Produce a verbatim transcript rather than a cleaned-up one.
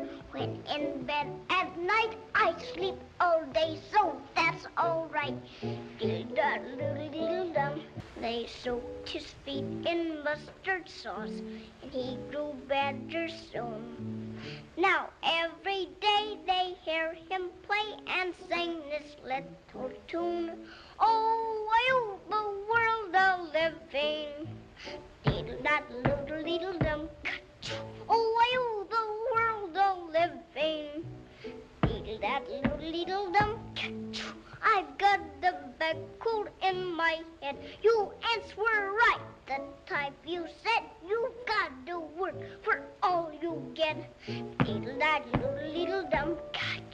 When in bed at night, I sleep all day, so that's all right. Diddle-da-diddle-diddle-dum. They soaked his feet in mustard sauce, and he grew better soon. Now every day they hear him play and sing this little tune. Oh, I the world a living. Diddle-da-diddle-diddle-dum. Oh, I the world a living. Diddle-da-diddle-diddle-dum. I've got the bag cool in my head. You ants were right. The type you said, you got to work for all you get. Diddle-da-diddle-diddle-dum.